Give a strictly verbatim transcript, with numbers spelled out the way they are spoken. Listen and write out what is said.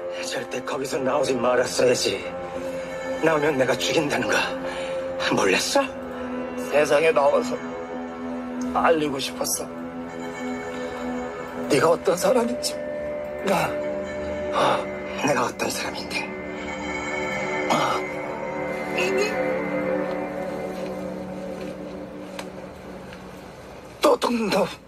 절대 거기서 나오지 말았어야지. 나오면 내가 죽인다는 거 몰랐어? 세상에 나와서 알리고 싶었어. 네가 어떤 사람인지. 나 내가 어떤 사람인데? 또 너